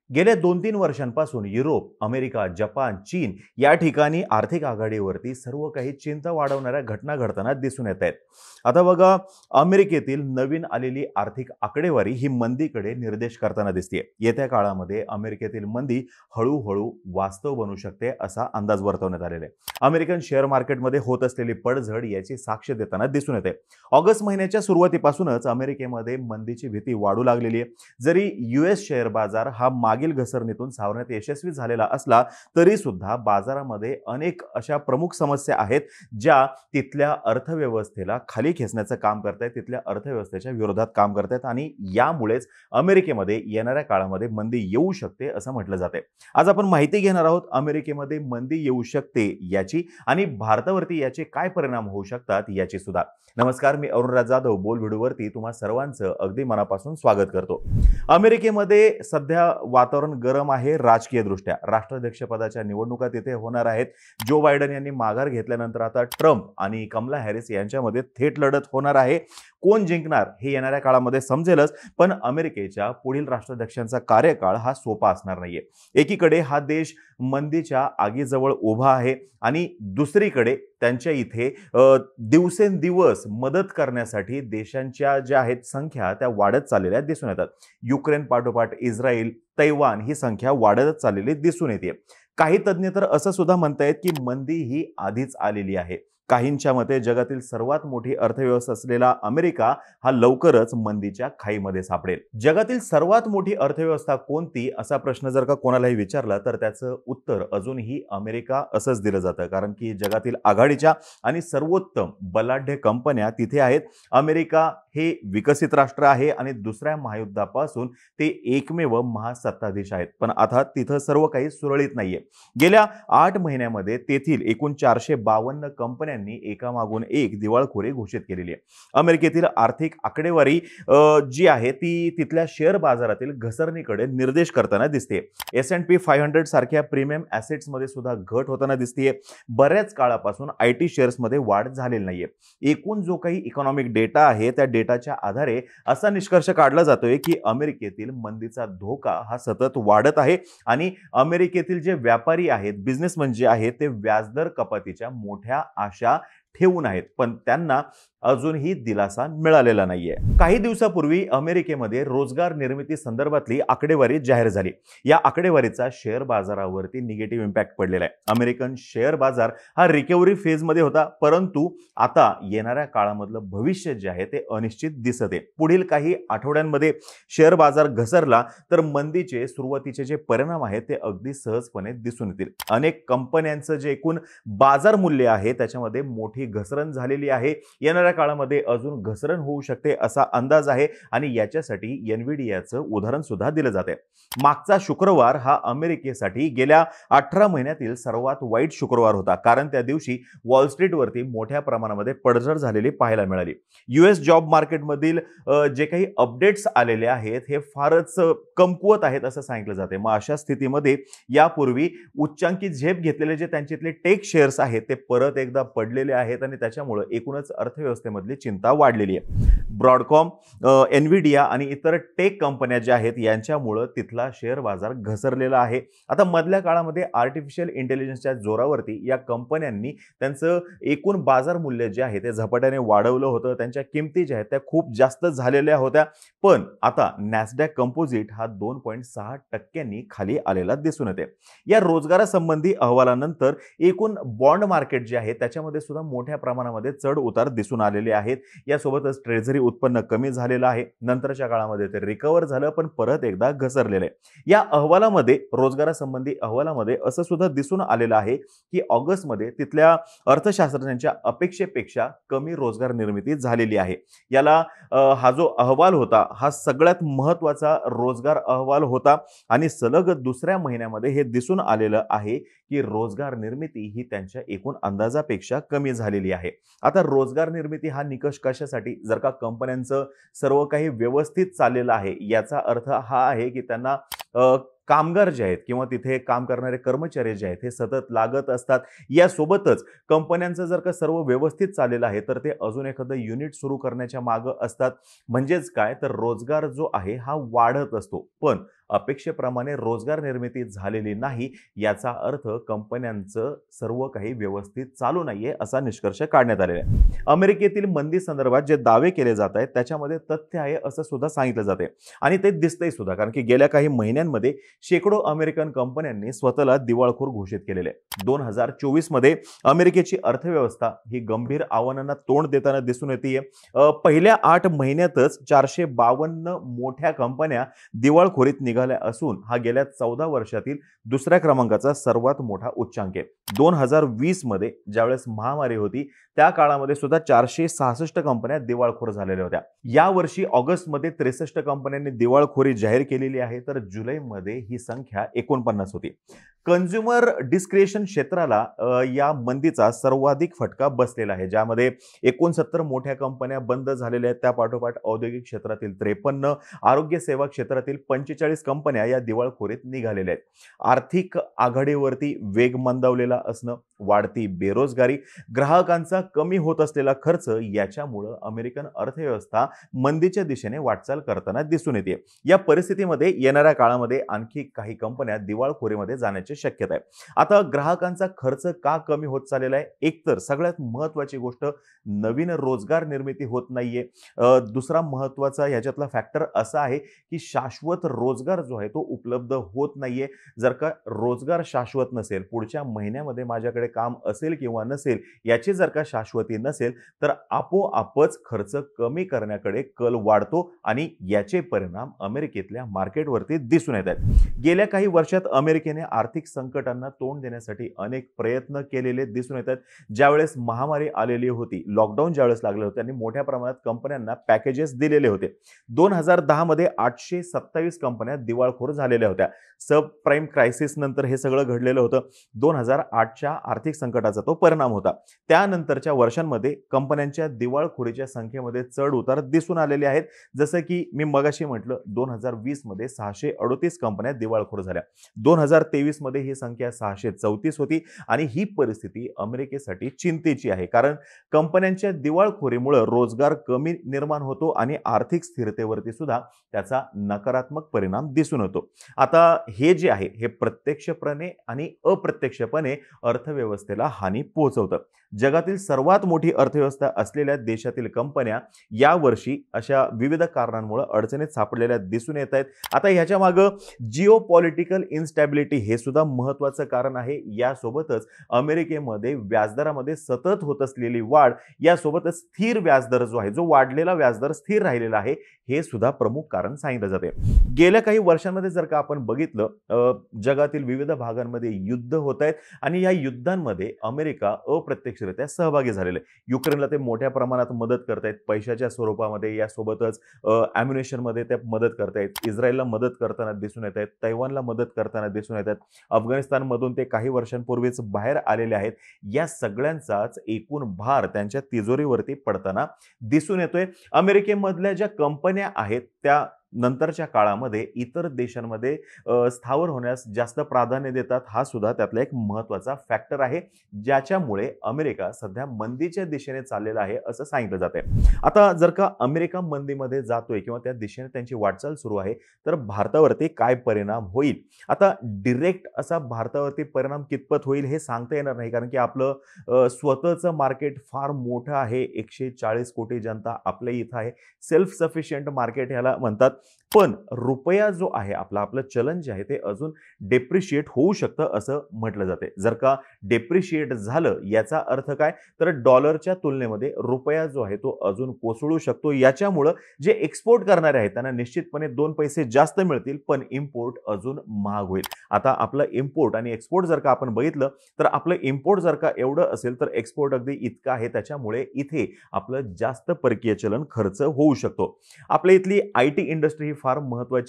गेल्या 2-3 वर्षांपासून Europe, America, Japan, चीन या ठिकाणी आर्थिक आघाडीवरती सर्व काही चिंता वाढवणाऱ्या घटना घडताना दिसून येत आहेत. आता बघा, अमेरिकेतील नवीन आलेली आर्थिक आकडेवारी ही मंदीकडे निर्देश करताना दिसते. येत्या काळामध्ये अमेरिकेतील मंदी हळूहळू वास्तव बनू शकते असा अंदाज वर्तवण्यात आलेला आहे. अमेरिकन शेअर मार्केटमध्ये होत असलेली पडझड याची साक्ष देताना दिसून येते. ऑगस्ट महिन्याच्या सुरुवातीपासूनच अमेरिकेमध्ये मंदीची भीती वाढू लागलेली आहे. जरी US शेअर बाजार हा मागील घसरणीतून सावरण्यात यशस्वी झालेला असला तरी सुद्धा बाजारामध्ये अनेक अशा प्रमुख समस्या आहेत ज्या तिथल्या अर्थव्यवस्थेला खाली खेचण्याचं काम करतायत, तिथल्या अर्थव्यवस्थेच्या विरोधात काम करतायत आणि यामुळेच अमेरिकेमध्ये येणाऱ्या काळामध्ये मंदी येऊ शकते असं म्हटलं जाते. आज आपण माहिती घेणार आहोत अमेरिकेमध्ये मंदी येऊ शकते याची आणि भारतावरती याचे काय परिणाम होऊ शकतात याची सुद्धा. नमस्कार, मी अरुणराज जाधव बोल व्हिडिओवरती तुम्हा सर्वांचं अगदी मनापासून स्वागत करतो. अमेरिकेमध्ये सध्या वातावरण गरम आहे राजकीय दृष्ट्या. राष्ट्राध्यक्षपदाच्या निवडणुका तिथे होणार आहेत. जो बायडन यांनी माघार घेतल्यानंतर आता ट्रम्प आणि कमला हॅरिस यांच्यामध्ये थेट लढत होणार आहे. कोण जिंकणार हे येणाऱ्या काळामध्ये समजेलच, पण अमेरिकेच्या पुढील राष्ट्राध्यक्षांचा कार्यकाळ हा सोपा असणार नाहीये. एकीकडे हा देश मंदीच्या आगीजवळ उभा आहे आणि दुसरीकडे त्यांच्या इथे दिवसेंदिवस मदत करण्यासाठी देशांच्या ज्या आहेत संख्या त्या वाढत चाललेल्या दिसून येतात. युक्रेन पाठोपाठ इस्रायल, तैवान ही संख्या वाढतच चाललेली दिसून येते. काही तज्ञ तर असं सुद्धा म्हणतायत की मंदी ही आधीच आलेली आहे. काहींच्या मते जगातील सर्वात मोठी अर्थव्यवस्था असलेला अमेरिका हा लवकरच मंदीच्या खाईमध्ये सापडेल. जगातील सर्वात मोठी अर्थव्यवस्था कोणती असा प्रश्न जर का कोणालाही विचारला तर त्याचं उत्तर अजूनही अमेरिका असंच दिलं जातं, कारण की जगातील आघाडीच्या आणि सर्वोत्तम बलाढ्य कंपन्या तिथे आहेत. अमेरिका हे विकसित राष्ट्र आहे आणि दुसऱ्या महायुद्धापासून ते एकमेव महासत्ताधीश आहेत. पण आता तिथं सर्व काही सुरळीत नाहीये. गेल्या 8 महिन्यामध्ये तेथील एकूण 452 कंपन्यांनी एकामागून एक दिवाळखोरी घोषित केलेली आहे. अमेरिकेतील आर्थिक आकडेवारी जी आहे ती तिथल्या शेअर बाजारातील घसरणीकडे निर्देश करताना दिसते. S&P 500 सारख्या प्रीमियम ॲसेट्स मध्ये सुद्धा घट होताना दिसते. बऱ्याच काळापासून IT शेअर्स मध्ये वाढ झालेली नाहीये. एकूण जो काही इकॉनॉमिक डेटा आहे त्या डेटाच्या आधारे असा निष्कर्ष काढला जातोय की अमेरिकेतील मंदीचा धोका हा सतत वाढत आहे आणि अमेरिकेतील जे व्यापारी आहेत, बिझनेसमन जे आहेत, ते व्याजदर कपातीच्या मोठ्या आशा ठेवून आहेत, पण त्यांना अजूनही दिलासा मिळालेला नाहीये. काही दिवसापूर्वी अमेरिकेमध्ये रोजगार निर्मिती संदर्भातली आकडेवारी जाहीर झाली. या आकडेवारीचा शेअर बाजारावरती निगेटिव्ह इम्पॅक्ट पडलेला आहे. अमेरिकन शेअर बाजार हा रिकव्हरी फेज मध्ये होता, परंतु आता येणाऱ्या काळामधलं भविष्य जे आहे ते अनिश्चित दिसत आहे. पुढील काही आठवड्यांमध्ये शेअर बाजार घसरला तर मंदीचे सुरुवातीचे जे परिणाम आहेत ते अगदी सहजपणे दिसून येतील. अनेक कंपन्यांचं जे एकूण बाजार मूल्य आहे त्याच्यामध्ये मोठी घसरण झालेली आहे. येणाऱ्या काळामध्ये अजून घसरण होऊ शकते असा अंदाज आहे आणि याच्यासाठी एनव्हिडियाचं उदाहरण सुद्धा दिलं जाते. मागचा शुक्रवार हा अमेरिकेसाठी गेल्या 18 महिन्यातील सर्वात वाईट शुक्रवार होता, कारण त्या दिवशी वॉल स्ट्रीटवरती मोठ्या प्रमाणामध्ये पडझड झालेली पाहायला मिळाली. US जॉब मार्केटमधील जे काही अपडेट्स आलेले आहेत हे फारच कमकुवत आहेत असं सांगितलं जाते. मग अशा स्थितीमध्ये यापूर्वी उच्चांकी झेप घेतलेले जे त्यांच्यातले टेक शेअर्स आहेत ते परत एकदा पडलेले आहेत आणि त्याच्यामुळे एकूणच अर्थव्यवस्थेमधली चिंता वाढलेली आहे. ब्रॉडकॉम, एनव्हिडिया आणि इतर टेक कंपन्या ज्या आहेत यांच्यामुळे तिथला शेअर बाजार घसरलेला आहे. आता मधल्या काळामध्ये आर्टिफिशियल इंटेलिजन्सच्या जोरावरती या कंपन्यांनी त्यांचं एकूण बाजार मूल्य जे आहे ते झपाट्याने वाढवलं होतं. त्यांच्या किमती ज्या आहेत त्या खूप जास्त झालेल्या होत्या, पण आता नॅसडॅक कंपोजिट हा 2.6% खाली आलेला दिसून येते. या रोजगारासंबंधी अहवालानंतर एकूण बॉन्ड मार्केट जे आहे त्याच्यामध्ये सुद्धा मोठ्या प्रमाणामध्ये चढ उतार दिसून आलेले आहेत. यासोबतच ट्रेझरी उत्पन्न कमी झालेलं आहे. नंतरच्या काळामध्ये ते रिकव्हर झालं पण परत एकदा घसरलेलं आहे. या अहवालामध्ये, रोजगारासंबंधी अहवालामध्ये असं सुद्धा दिसून आलेलं आहे की ऑगस्टमध्ये तिथल्या अर्थशास्त्रज्ञांच्या अपेक्षेपेक्षा कमी रोजगार निर्मिती झालेली आहे. याला हा जो अहवाल होता हा सगळ्यात महत्त्वाचा रोजगार अहवाल होता आणि सलग दुसऱ्या महिन्यामध्ये हे दिसून आलेलं आहे की रोजगार निर्मिती ही त्यांच्या एकूण अंदाजापेक्षा कमी झालेली आहे. आता रोजगार निर्मिती हा निकष कशासाठी? जर का कंपन्यांचं सर्व काही व्यवस्थित चाललेलं आहे याचा अर्थ हा आहे की त्यांना कामगार जे आहेत किंवा तिथे काम करणारे कर्मचारी जे आहेत हे सतत लागत असतात. यासोबतच कंपन्यांचं जर का सर्व व्यवस्थित चाललेलं आहे तर ते अजून एखादं युनिट सुरू करण्याच्या मागं असतात. म्हणजेच काय तर रोजगार जो आहे हा वाढत असतो. पण अपेक्षेप्रमाणे रोजगार निर्मिती झालेली नाही, याचा अर्थ कंपन्यांचं सर्व काही व्यवस्थित चालू नाहीये असा निष्कर्ष काढण्यात आलेला आहे. अमेरिकेतील मंदी संदर्भात जे दावे केले जात आहेत त्याच्यामध्ये तथ्य आहे असं सुद्धा सांगितलं जाते आणि ते दिसतंय सुद्धा, कारण की गेल्या काही महिन्यांमध्ये शेकडो अमेरिकन कंपन्यांनी स्वतःला दिवाळखोर घोषित केलेले आहे. 2024 मध्ये अमेरिकेची अर्थव्यवस्था ही गंभीर आव्हानांना तोंड देताना दिसून येते. पहिल्या 8 महिन्यातच 452 मोठ्या कंपन्या दिवाळखोरीत निघाल्या असून हा गेल्या 14 वर्षातील दुसऱ्या क्रमांकाचा सर्वात मोठा उच्चांक आहे. 2020 मध्ये ज्यावेळेस महामारी होती त्या काळामध्ये सुद्धा 466 कंपन्या दिवाळखोर झालेल्या होत्या. या वर्षी ऑगस्टमध्ये 63 कंपन्यांनी दिवाळखोरी जाहीर केलेली आहे, तर जुलैमध्ये ही संख्या 49 होती. कन्झ्युमर डिस्क्रिशन क्षेत्राला या मंदीचा सर्वाधिक फटका बसलेला आहे, ज्यामध्ये 69 मोठ्या कंपन्या बंद झालेल्या आहेत. त्या पाठोपाठ औद्योगिक क्षेत्रातील 53, आरोग्य सेवा क्षेत्रातील 45 कंपन्या या दिवाळखोरीत निघालेल्या आहेत. आर्थिक आघाडीवरती वेग मंदावलेला असणं, वाढती बेरोजगारी, ग्राहकांचा कमी होत असलेला खर्च याच्यामुळे अमेरिकन अर्थव्यवस्था मंदीच्या दिशेने वाटचाल करताना दिसून येते. या परिस्थितीमध्ये येणाऱ्या काळामध्ये आणखी काही कंपन्या दिवाळखोरीमध्ये जाण्याची शक्यता आहे. आता ग्राहकांचा खर्च का कमी होत चाललेला आहे? एकतर सगळ्यात महत्त्वाची गोष्ट, नवीन रोजगार निर्मिती होत नाहीये. दुसरा महत्त्वाचा याच्यातला फॅक्टर असा आहे की शाश्वत रोजगार जो आहे तो उपलब्ध होत नाहीये. जर का रोजगार शाश्वत नसेल, पुढच्या महिन्यामध्ये माझ्याकडे काम असेल किंवा नसेल याची जर का शाश्वती नसेल, तर आपोआपच खर्च कमी करण्याकडे कल वाढतो आणि याचे परिणाम अमेरिकेतल्या मार्केटवरती दिसून येत आहेत. गेल्या काही वर्षात अमेरिकेने आर्थिक संकटांना तोंड देण्यासाठी अनेक प्रयत्न केलेले दिसून येतात. ज्यावेळेस महामारी आलेली होती, लॉकडाऊन ज्यावेळेस लागले होते आणि मोठ्या प्रमाणात कंपन्यांना पॅकेजेस दिलेले होते. 2010 मध्ये 827 कंपन्या दिवाळखोर झालेल्या होत्या. सब प्राईम क्रायसिस नंतर हे सगळं घडलेलं होतं. 2008च्या आर्थिक संकटाचा तो परिणाम होता. त्यानंतरच्या वर्षांमध्ये कंपन्यांच्या दिवाळखोरीच्या संख्येमध्ये चढ उतार दिसून आलेले आहेत. जसं की मी मगाशी म्हटलं, 2020 मध्ये 638 कंपन्या दिवाळखोर झाल्या. 2023 मध्ये ही संख्या 634 होती आणि ही परिस्थिती अमेरिकेसाठी चिंतेची आहे, कारण कंपन्यांच्या दिवाळखोरीमुळे रोजगार कमी निर्माण होतो आणि आर्थिक स्थिरतेवरती सुद्धा त्याचा नकारात्मक परिणाम दिसून येतो. आता हे जे आहे हे प्रत्यक्षपणे आणि अप्रत्यक्षपणे अर्थव्यवस्थेला हानी पोहोचवतं. जगातील सर्वात मोठी अर्थव्यवस्था असलेल्या देशातील कंपन्या यावर्षी अशा विविध कारणांमुळे अडचणीत सापडलेल्या दिसून येत आहेत. आता ह्याच्या मागे जिओ पॉलिटिकल इन्स्टॅबिलिटी हे सुद्धा महत्त्वाचं कारण आहे. यासोबतच अमेरिकेमध्ये व्याजदरामध्ये सतत होत असलेली वाढ, यासोबतच स्थिर व्याजदर जो आहे, जो वाढलेला व्याजदर स्थिर राहिलेला आहे, हे सुद्धा प्रमुख कारण सांगितलं जाते. गेल्या काही वर्षांमध्ये जर का आपण बघितलं, जगातील विविध भागांमध्ये युद्ध होत आहेत आणि या युद्धांमध्ये अमेरिका अप्रत्यक्षरित्या सहभागी झालेले आहे. युक्रेनला ते मोठ्या प्रमाणात मदत करतायत पैशाच्या स्वरूपामध्ये, यासोबतच ॲम्युनिशनमध्ये ते मदत करतायत. इस्रायलला मदत करताना दिसून येत आहेत, तैवानला मदत करताना दिसून येत आहेत. अफगाणिस्तानमधून ते काही वर्षांपूर्वीच बाहेर आलेले आहेत. या सगळ्यांचाच एकूण भार त्यांच्या तिजोरीवरती पडताना दिसून येतोय. अमेरिकेमधल्या ज्या कंपन्या आहेत त्या नंतरच्या काळामध्ये इतर देशांमध्ये स्थावर होण्यास जास्त प्राधान्य देतात. हा सुद्धा त्यातला एक महत्त्वाचा फॅक्टर आहे, ज्याच्यामुळे अमेरिका सध्या मंदीच्या दिशेने चाललेला आहे असं सांगितलं जाते. आता जर का अमेरिका मंदीमध्ये जातोय किंवा त्या दिशेने त्यांची वाटचाल सुरू आहे, तर भारतावरती काय परिणाम होईल? आता डिरेक्ट असा भारतावरती परिणाम कितपत होईल हे सांगता येणार नाही, कारण की आपलं स्वतःचं मार्केट फार मोठं आहे. 140 कोटी जनता आपल्या इथं आहे. सेल्फ सफिशियंट मार्केट ह्याला म्हणतात. पण रुपया जो आहे आपलं चलन जे आहे ते अजून डेप्रिशिएट होऊ शकतं असं म्हटलं जाते. जर का डेप्रिशिएट झालं याचा अर्थ काय, तर डॉलरच्या तुलनेमध्ये रुपया जो आहे तो अजून कोसळू शकतो. याच्यामुळं जे एक्सपोर्ट करणारे आहेत त्यांना निश्चितपणे 2 पैसे जास्त मिळतील, पण इम्पोर्ट अजून महाग होईल. आता आपलं इम्पोर्ट आणि एक्सपोर्ट जर का आपण बघितलं, तर आपलं इम्पोर्ट जर का एवढं असेल तर एक्सपोर्ट अगदी इतकं आहे. त्याच्यामुळे इथे आपलं जास्त परकीय चलन खर्च होऊ शकतो. आपल्या इथली IT इंडस्ट्री ही फार महत्त्वाची आहे.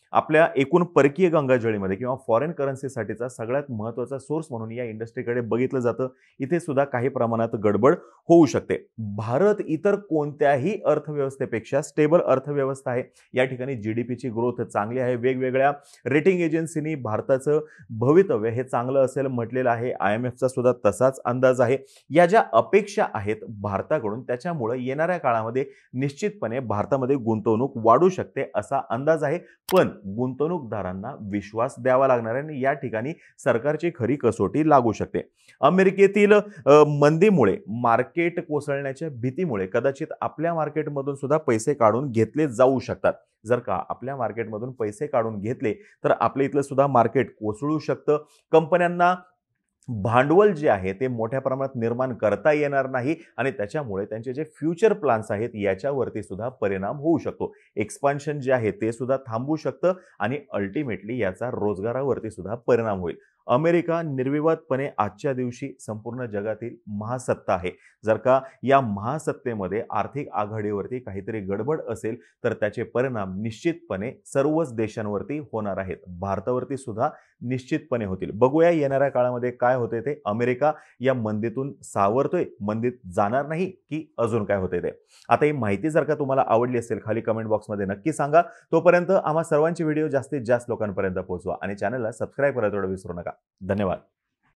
आपल्या एकूण परकीय गंगाजळीमध्ये किंवा फॉरेन करन्सीसाठीचा सगळ्यात महत्त्वाचा सोर्स म्हणून या इंडस्ट्रीकडे बघितलं जातं. इथे सुद्धा काही प्रमाणात गडबड होऊ शकते. भारत इतर कोणत्याही अर्थव्यवस्थेपेक्षा स्टेबल अर्थव्यवस्था आहे. या ठिकाणी जीडीपीची ग्रोथ चांगली आहे. वेगवेगळ्या रेटिंग एजन्सीनी भारताचं भवितव्य हे चांगलं असेल म्हटलेलं आहे. IMFचा सुद्धा तसाच अंदाज आहे. या ज्या अपेक्षा आहेत भारताकडून त्याच्यामुळे येणाऱ्या काळामध्ये निश्चितपणे भारतामध्ये गुंतवणूक वाढू शकते असा अंदाज आहे. पण गुंतवणूकदारांना विश्वास द्यावा लागणार आहे आणि या ठिकाणी सरकारची खरी कसोटी लागू शकते. अमेरिकेतील मंदीमुळे मार्केट कोसळण्याच्या भीतीमुळे कदाचित आपल्या मार्केटमधून सुद्धा पैसे काढून घेतले जाऊ शकतात. जर का आपल्या मार्केटमधून पैसे काढून घेतले तर आपल्या इथलं सुद्धा मार्केट कोसळू शकतं. कंपन्यांना भांडवल जे आहे ते मोठ्या प्रमाणात निर्माण करता येणार नाही आणि त्याच्यामुळे त्यांचे जे फ्युचर प्लॅन्स आहेत याच्यावरती सुद्धा परिणाम होऊ शकतो. एक्सपान्शन जे आहे ते सुद्धा थांबू शकतं आणि अल्टिमेटली याचा रोजगारावरती सुद्धा परिणाम होईल. अमेरिका निर्विवादपणे आजच्या दिवशी संपूर्ण जगातील महासत्ता आहे. जर का या महासत्तेमध्ये आर्थिक आघाडीवरती काहीतरी गडबड असेल तर त्याचे परिणाम निश्चितपणे सर्वच देशांवरती होणार आहेत. भारतावरती सुद्धा निश्चितपणे होतील. बघूया येणाऱ्या काळामध्ये काय होते ते. अमेरिका या मंदीतून सावरतोय, मंदीत जाणार नाही की अजून काय होते ते. आता ही माहिती जर का तुम्हाला आवडली असेल खाली कमेंट बॉक्समध्ये नक्की सांगा. तोपर्यंत आम्हा सर्वांचे व्हिडिओ जास्तीत जास्त लोकांपर्यंत पोहोचवा आणि चॅनलला सबस्क्राईब करायला थोडं विसरू नका. धन्यवाद.